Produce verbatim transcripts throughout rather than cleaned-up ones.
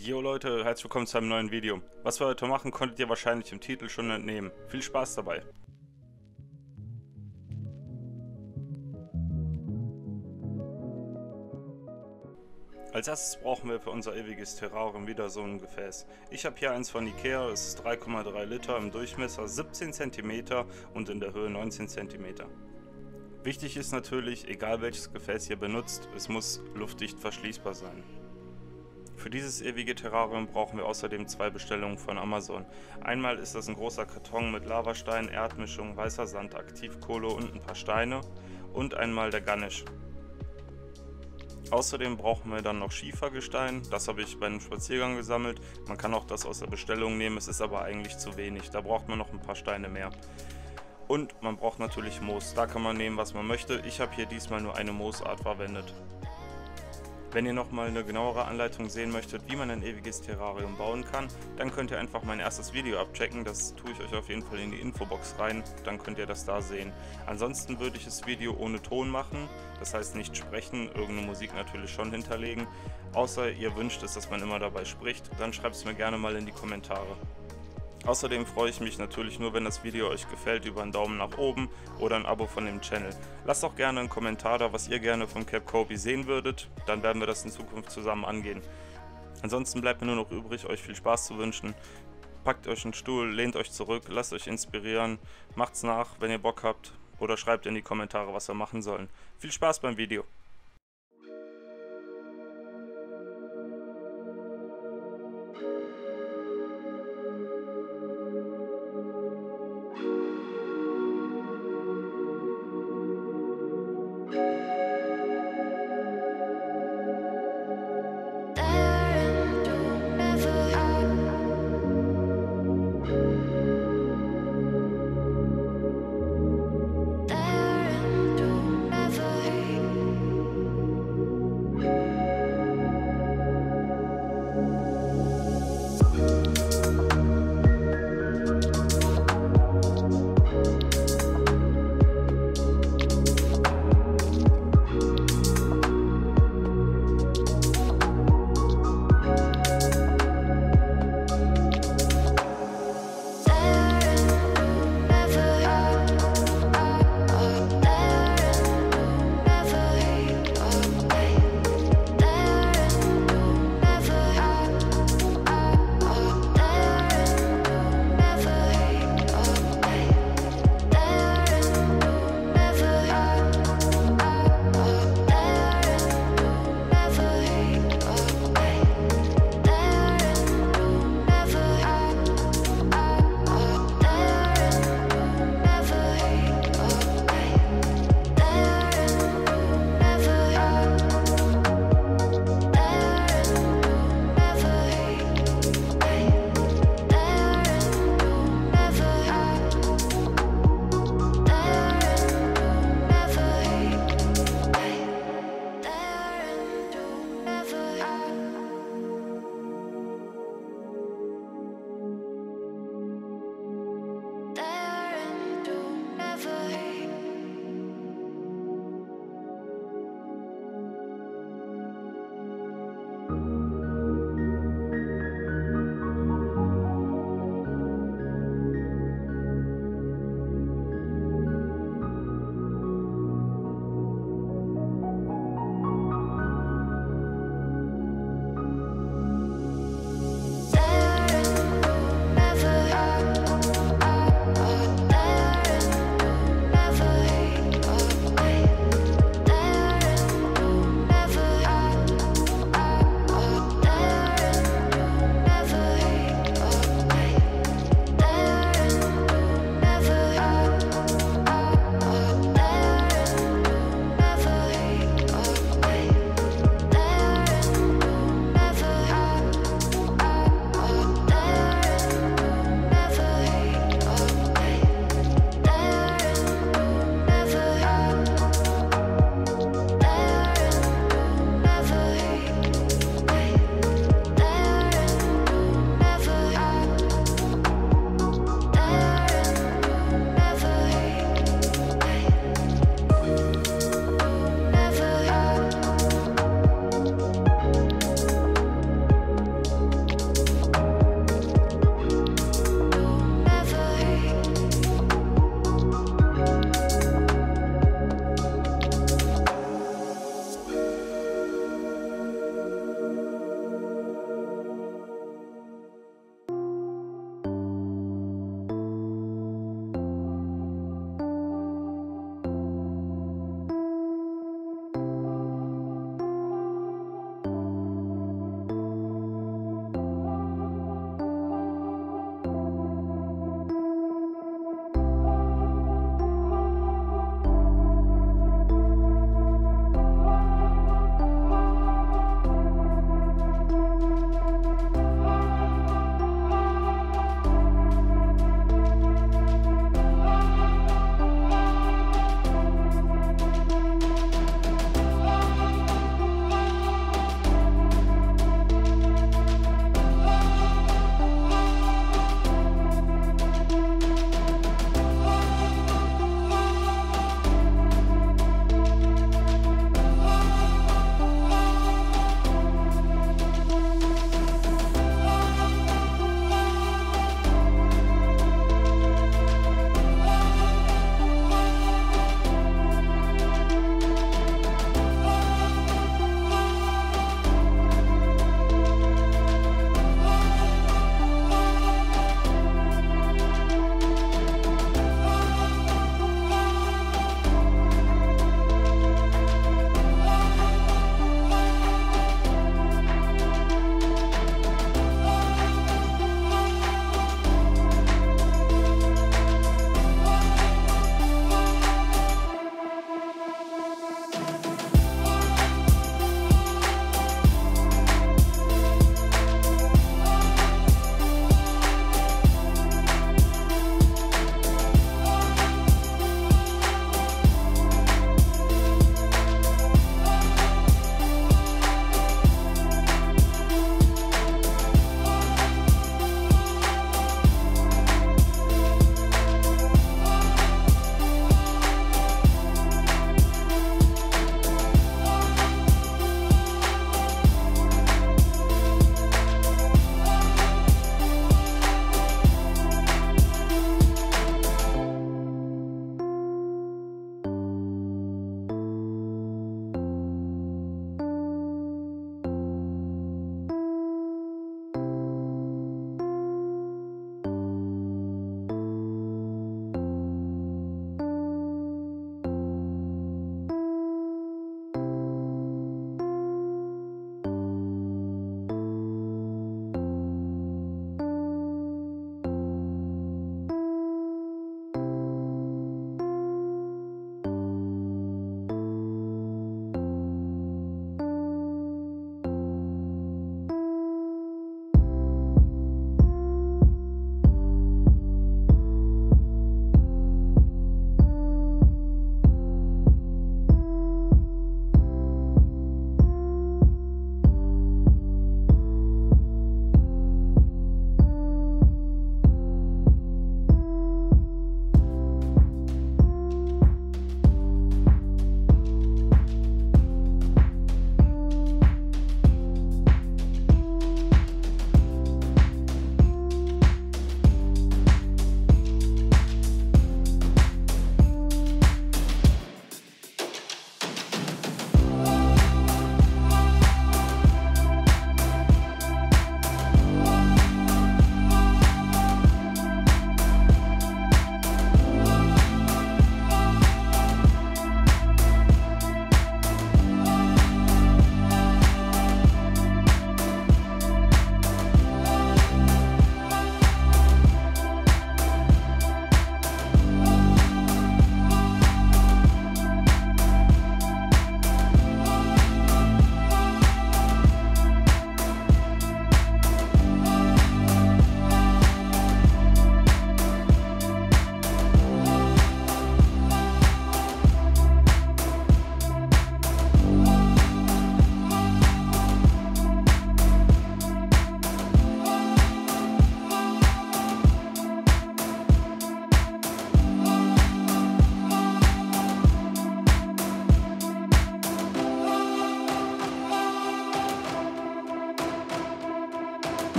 Jo Leute, herzlich willkommen zu einem neuen Video. Was wir heute machen, konntet ihr wahrscheinlich im Titel schon entnehmen. Viel Spaß dabei! Als erstes brauchen wir für unser ewiges Terrarium wieder so ein Gefäß. Ich habe hier eins von Ikea, es ist drei Komma drei Liter, im Durchmesser siebzehn Zentimeter und in der Höhe neunzehn Zentimeter. Wichtig ist natürlich, egal welches Gefäß ihr benutzt, es muss luftdicht verschließbar sein. Für dieses ewige Terrarium brauchen wir außerdem zwei Bestellungen von Amazon. Einmal ist das ein großer Karton mit Lavastein, Erdmischung, weißer Sand, Aktivkohle und ein paar Steine und einmal der Ganesh. Außerdem brauchen wir dann noch Schiefergestein, das habe ich bei einem Spaziergang gesammelt. Man kann auch das aus der Bestellung nehmen, es ist aber eigentlich zu wenig, da braucht man noch ein paar Steine mehr. Und man braucht natürlich Moos, da kann man nehmen, was man möchte. Ich habe hier diesmal nur eine Moosart verwendet. Wenn ihr nochmal eine genauere Anleitung sehen möchtet, wie man ein ewiges Terrarium bauen kann, dann könnt ihr einfach mein erstes Video abchecken, das tue ich euch auf jeden Fall in die Infobox rein, dann könnt ihr das da sehen. Ansonsten würde ich das Video ohne Ton machen, das heißt nicht sprechen, irgendeine Musik natürlich schon hinterlegen, außer ihr wünscht es, dass man immer dabei spricht, dann schreibt es mir gerne mal in die Kommentare. Außerdem freue ich mich natürlich nur, wenn das Video euch gefällt, über einen Daumen nach oben oder ein Abo von dem Channel. Lasst auch gerne einen Kommentar da, was ihr gerne vom Cap Kobe sehen würdet, dann werden wir das in Zukunft zusammen angehen. Ansonsten bleibt mir nur noch übrig, euch viel Spaß zu wünschen. Packt euch einen Stuhl, lehnt euch zurück, lasst euch inspirieren, macht's nach, wenn ihr Bock habt, oder schreibt in die Kommentare, was wir machen sollen. Viel Spaß beim Video!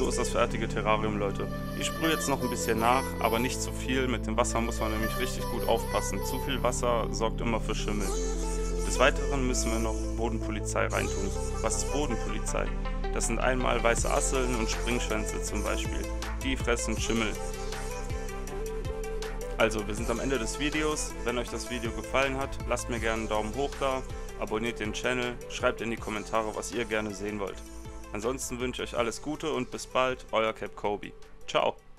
so ist das fertige Terrarium, Leute. Ich sprühe jetzt noch ein bisschen nach, aber nicht zu viel. Mit dem Wasser muss man nämlich richtig gut aufpassen. Zu viel Wasser sorgt immer für Schimmel. Des Weiteren müssen wir noch Bodenpolizei reintun. Was ist Bodenpolizei? Das sind einmal weiße Asseln und Springschwänze zum Beispiel. Die fressen Schimmel. Also, wir sind am Ende des Videos. Wenn euch das Video gefallen hat, lasst mir gerne einen Daumen hoch da, abonniert den Channel, schreibt in die Kommentare, was ihr gerne sehen wollt. Ansonsten wünsche ich euch alles Gute und bis bald, euer Cap Kobe. Ciao!